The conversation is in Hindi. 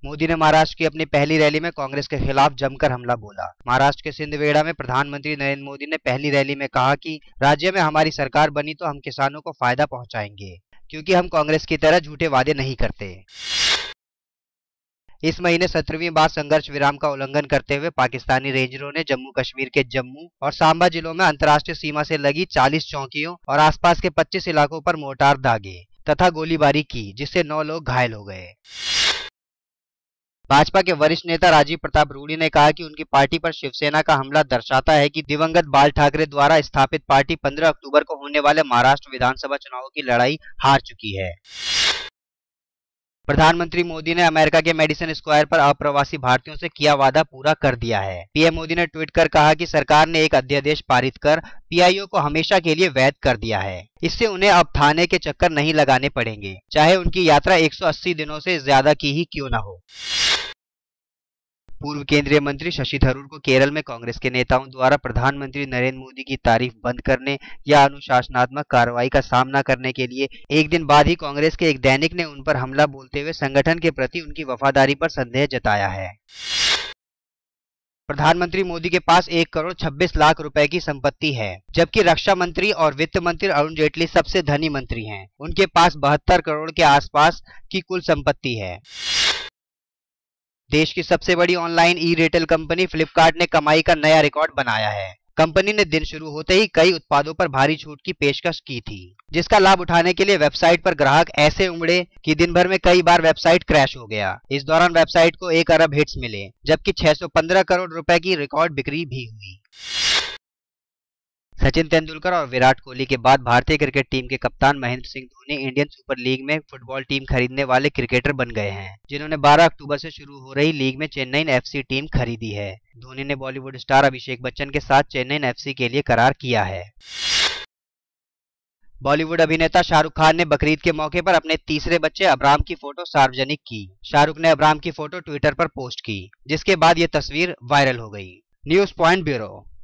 मोदी ने महाराष्ट्र की अपनी पहली रैली में कांग्रेस के खिलाफ जमकर हमला बोला। महाराष्ट्र के सिंदवेड़ा में प्रधानमंत्री नरेंद्र मोदी ने पहली रैली में कहा कि राज्य में हमारी सरकार बनी तो हम किसानों को फायदा पहुंचाएंगे, क्योंकि हम कांग्रेस की तरह झूठे वादे नहीं करते। इस महीने 17वीं बार संघर्ष विराम का उल्लंघन करते हुए पाकिस्तानी रेंजरों ने जम्मू कश्मीर के जम्मू और सांबा जिलों में अंतर्राष्ट्रीय सीमा से लगी 40 चौकियों और आसपास के 25 इलाकों पर मोर्टार दागे तथा गोलीबारी की, जिससे 9 लोग घायल हो गए। भाजपा के वरिष्ठ नेता राजीव प्रताप रूडी ने कहा कि उनकी पार्टी पर शिवसेना का हमला दर्शाता है कि दिवंगत बाल ठाकरे द्वारा स्थापित पार्टी 15 अक्टूबर को होने वाले महाराष्ट्र विधानसभा चुनावों की लड़ाई हार चुकी है। प्रधानमंत्री मोदी ने अमेरिका के मेडिसन स्क्वायर पर अप्रवासी भारतीयों से किया वादा पूरा कर दिया है। पीएम मोदी ने ट्वीट कर कहा कि सरकार ने एक अध्यादेश पारित कर पीआईओ को हमेशा के लिए वैध कर दिया है। इससे उन्हें अब थाने के चक्कर नहीं लगाने पड़ेंगे, चाहे उनकी यात्रा 180 दिनों से ज्यादा की ही क्यों न हो। पूर्व केंद्रीय मंत्री शशि थरूर को केरल में कांग्रेस के नेताओं द्वारा प्रधानमंत्री नरेंद्र मोदी की तारीफ बंद करने या अनुशासनात्मक कार्रवाई का सामना करने के लिए एक दिन बाद ही कांग्रेस के एक दैनिक ने उन पर हमला बोलते हुए संगठन के प्रति उनकी वफादारी पर संदेह जताया है। प्रधानमंत्री मोदी के पास 1 करोड़ 26 लाख रुपए की संपत्ति है, जबकि रक्षा मंत्री और वित्त मंत्री अरुण जेटली सबसे धनी मंत्री हैं। उनके पास 72 करोड़ के आसपास की कुल संपत्ति है। देश की सबसे बड़ी online e retail company Flipkart ने कमाई का नया रिकॉर्ड बनाया है। कंपनी ने दिन शुरू होते ही कई उत्पादों पर भारी छूट की पेशकश की थी, जिसका लाभ उठाने के लिए वेबसाइट पर ग्राहक ऐसे उमड़े कि दिन भर में कई बार वेबसाइट क्रैश हो गया। इस दौरान वेबसाइट को 1 अरब हिट्स मिले, जबकि 615 करोड़ रुपए की रिकॉर्ड बिक्री भी हुई। सचिन तेंदुलकर और विराट कोहली के बाद भारतीय क्रिकेट टीम के कप्तान Mahendra Singh Dhoni Indian super league में फुटबॉल टीम खरीदने वाले क्रिकेटर बन गए हैं, जिन्होंने 12 अक्टूबर से शुरू हो रही लीग में चेन्नई एफसी टीम खरीदी है। धोनी ने बॉलीवुड स्टार अभिषेक बच्चन के साथ चेन्नई एफसी के लिए करार किया है। बॉलीवुड अभिनेता शाहरुख खान ने बकरीद के मौके पर अपने तीसरे बच्चे अबराम की फोटो सार्वजनिक की। शाहरुख ने अबराम की फोटो ट्विटर पर पोस्ट की, जिसके बाद ये तस्वीर वायरल हो गई। News point bureau.